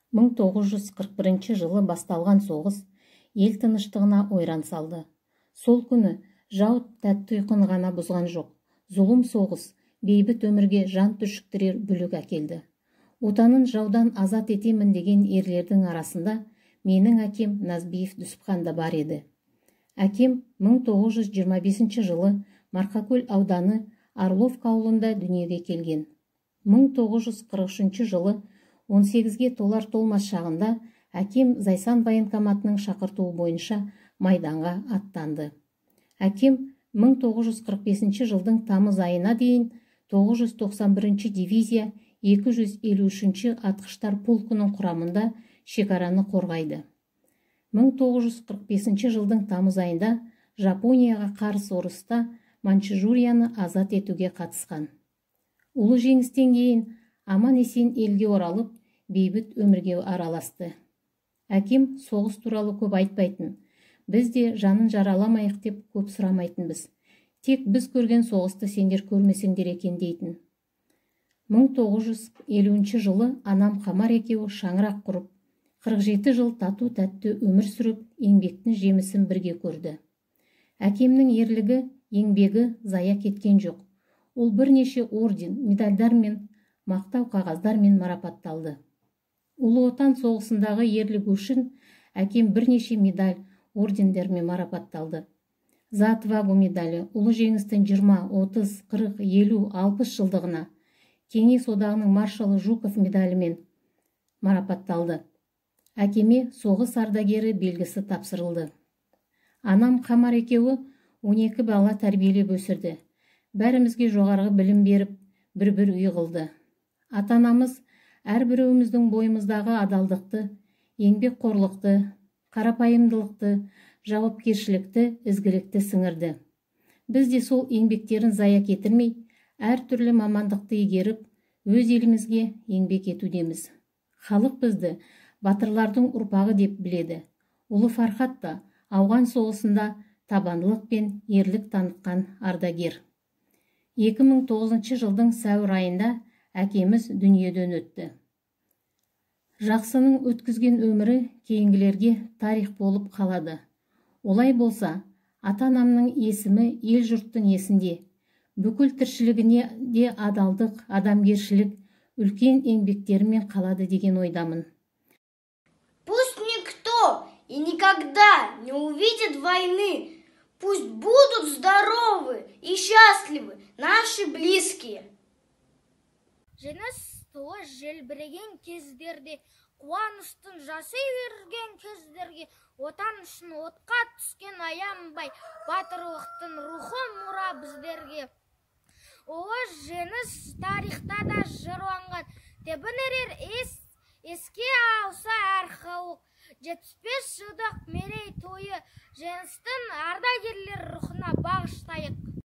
1941 жылы басталған соғыс ел тыныштығына ойран салды. Сол күні жау тәтті ұйқыны ғана бұзған жоқ. Зұлым соғыс бейбіт өмірге жан түршіктірер бүлік әкелді. Отанын жаудан азат етемін деген ерлердің арасында менің әкем Назбиев Дүсіпхан да бар еді. Әкем 1925 жылы Марқакөл ауданы Орловка ауылында дүниеге келген. 1943 жылы 18-ге толар-толмас шағында әкем Зайсан военкоматының шақыртуы бойынша майданға аттанды. Әкем 1945 жылдың тамыз айына дейін 991 дивизия 253 атқыштар полкының құрамында шекараны қорғайды. 1945 жылдың тамыз айында Жапонияға қарсы ұрыста Манчжурияны азат етуге қатысқан. Ұлы жеңістен кейін аман-есен елге оралып, бейбіт өмірге араласты. Әкем соғыс туралы көп айтпайтын. Біз де жанын жараламайық деп көп сұрамайтынбыз. Тек біз көрген соғысты сендер көрмесеңдер екен дейтін. 1950 жылы анам Қамар екеуі шаңырақ құрып, 47 жыл тату-тәтті өмір сүріп, еңбектің жемісін бірге көрді. Әкемнің ерлігі, еңбегі зая кеткен жоқ. Ол бірнеше орден, медальдармен, мақтау қағаздармен марапатталды. Ұлы Отан соғысындағы ерлігі үшін әкем бірнеше медаль, ордендермен марапатталды. За отвагу медалі ұлы жеңістің 20, 30, 40, 50, 60 жылдығына, Кеңес одағының маршалы Жуков медалімен марапатталды. Әкеме соғыс ардагері белгісі тапсырылды. Анам Қамар екеуі 12 бала тәрбиелеп өсірді. Бәрімізге жоғарғы білім беріп, бір-бір үй қылды. Ата-анамыз әрбіреуіміздің бойымыздағы адалдықты, еңбекқорлықты, қарапайымдылықты, жауапкершілікті, ізгілікті сіңірді. Біз де сол еңбектерін зая кетірмей, әртүрлі мамандықты игеріп, өз елімізге еңбек етудеміз. Халық бізді батырлардың ұрпағы деп біледі. Ұлы Фархат та ауған соғысында табандылық пен ерлік танытқан ардагер. 2009 жылдың сәуір айында әкеміз дүниеден өтті. Жақсының өткізген өмірі кейінгілерге тарих болып қалады. Олай болса, ата-анамның есімі ел жұрттың есінде, бүкіл тіршілігіне де адалдық, адамгершілік, үлкен еңбектерімен қалады деген ойдамын. Пусть никто и никогда не увидит войны. Пусть будут здоровы и счастливы наши близкие. Жеңіс туы желбіреген кездерде, қуаныштың жасы ерген кездерге, отан үшін отқа түскен аянбай, батырлықтың рухы мұра біздерге. Ұлы жеңіс тарихта да жырланған, тебінерер еске алса әр халық. 75 жылдық мерей тойы жеңістің ардагерлер рухына бағыштайық.